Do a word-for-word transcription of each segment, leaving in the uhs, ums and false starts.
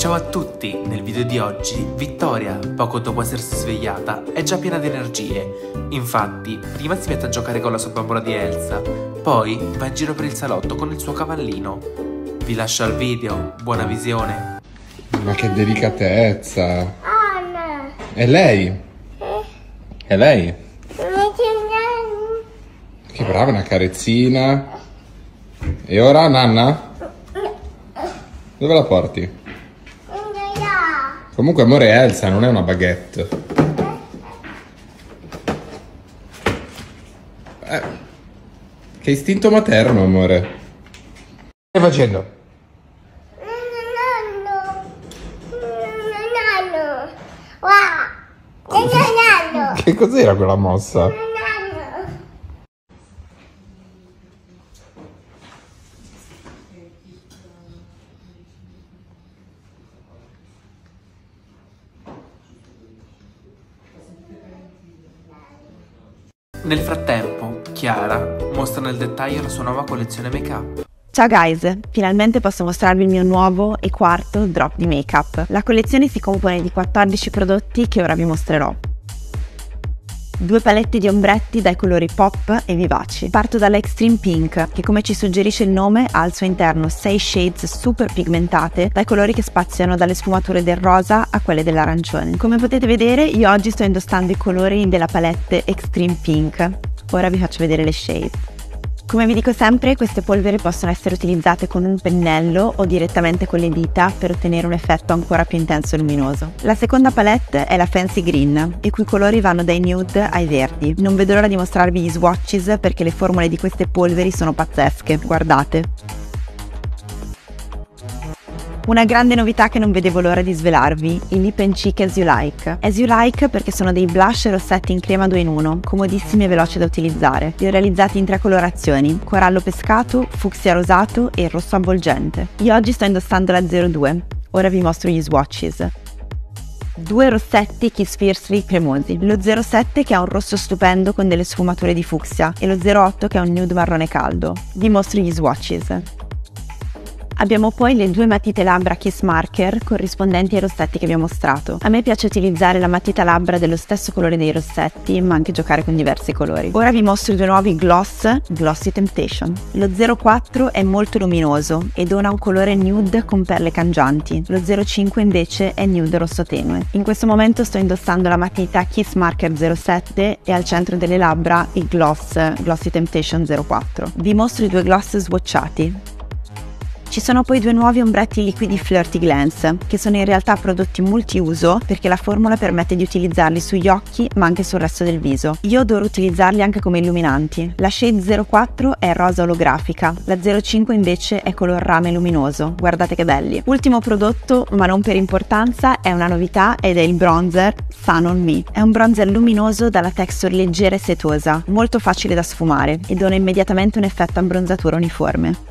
Ciao a tutti! Nel video di oggi, Vittoria, poco dopo essersi svegliata, è già piena di energie. Infatti, prima si mette a giocare con la sua bambola di Elsa, poi va in giro per il salotto con il suo cavallino. Vi lascio al video, buona visione! Ma che delicatezza! È lei? È lei? Che brava, una carezzina. E ora, Nanna? Dove la porti? Comunque, amore, è Elsa, non è una baguette. Eh, che istinto materno, amore. Che stai facendo? Che cos'era quella mossa? Nel frattempo, Chiara mostra nel dettaglio la sua nuova collezione make-up. Ciao guys, finalmente posso mostrarvi il mio nuovo e quarto drop di make-up. La collezione si compone di quattordici prodotti che ora vi mostrerò. Due palette di ombretti dai colori pop e vivaci. Parto dalla Extreme Pink, che come ci suggerisce il nome ha al suo interno sei shades super pigmentate dai colori che spaziano dalle sfumature del rosa a quelle dell'arancione. Come potete vedere, io oggi sto indossando i colori della palette Extreme Pink. Ora vi faccio vedere le shade. Come vi dico sempre, queste polveri possono essere utilizzate con un pennello o direttamente con le dita per ottenere un effetto ancora più intenso e luminoso. La seconda palette è la Fancy Green, i cui colori vanno dai nude ai verdi. Non vedo l'ora di mostrarvi gli swatches perché le formule di queste polveri sono pazzesche, guardate! Una grande novità che non vedevo l'ora di svelarvi, i Lip and Cheek As You Like. As You Like perché sono dei blush e rossetti in crema due in uno, comodissimi e veloci da utilizzare. Li ho realizzati in tre colorazioni, corallo pescato, fucsia rosato e rosso avvolgente. Io oggi sto indossando la zero due, ora vi mostro gli swatches. Due rossetti Kiss Fiercely cremosi, lo zero sette che ha un rosso stupendo con delle sfumature di fucsia e lo zero otto che ha un nude marrone caldo. Vi mostro gli swatches. Abbiamo poi le due matite labbra Kiss Marker corrispondenti ai rossetti che vi ho mostrato. A me piace utilizzare la matita labbra dello stesso colore dei rossetti, ma anche giocare con diversi colori. Ora vi mostro i due nuovi gloss Glossy Temptation. Lo zero quattro è molto luminoso e dona un colore nude con perle cangianti. Lo zero cinque invece è nude rosso tenue. In questo momento sto indossando la matita Kiss Marker zero sette e al centro delle labbra il gloss Glossy Temptation zero quattro. Vi mostro i due gloss swatchati. Ci sono poi due nuovi ombretti liquidi Flirty Glance, che sono in realtà prodotti multiuso perché la formula permette di utilizzarli sugli occhi ma anche sul resto del viso. Io adoro utilizzarli anche come illuminanti. La shade zero quattro è rosa olografica, la zero cinque invece è color rame luminoso, guardate che belli. Ultimo prodotto, ma non per importanza, è una novità ed è il bronzer Sun On Me. È un bronzer luminoso dalla texture leggera e setosa, molto facile da sfumare e dona immediatamente un effetto abbronzatura uniforme.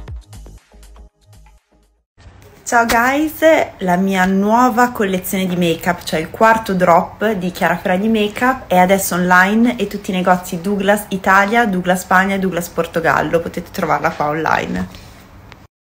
Ciao guys, la mia nuova collezione di make-up, cioè il quarto drop di Chiara Ferragni Makeup, è adesso online e tutti i negozi Douglas Italia, Douglas Spagna e Douglas Portogallo, potete trovarla qua online.